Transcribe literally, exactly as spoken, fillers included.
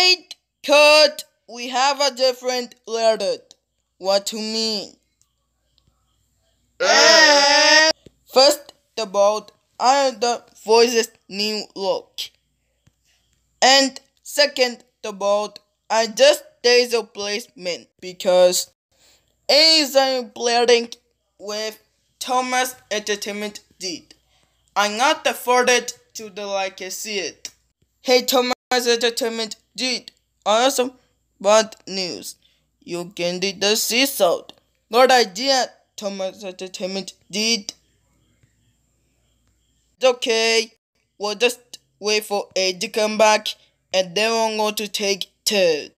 Wait, cut! We have a different letter. What to mean? And first about another voice's new look. And second about I just days of placement because A is playing with Thomas Entertainment did. I'm not afforded to the like I see it. Hey Thomas Entertainment did. Awesome bad news. You can do the seesaw. Good idea, Thomas Entertainment did. It's okay. We'll just wait for A to come back and then we'll go to take two.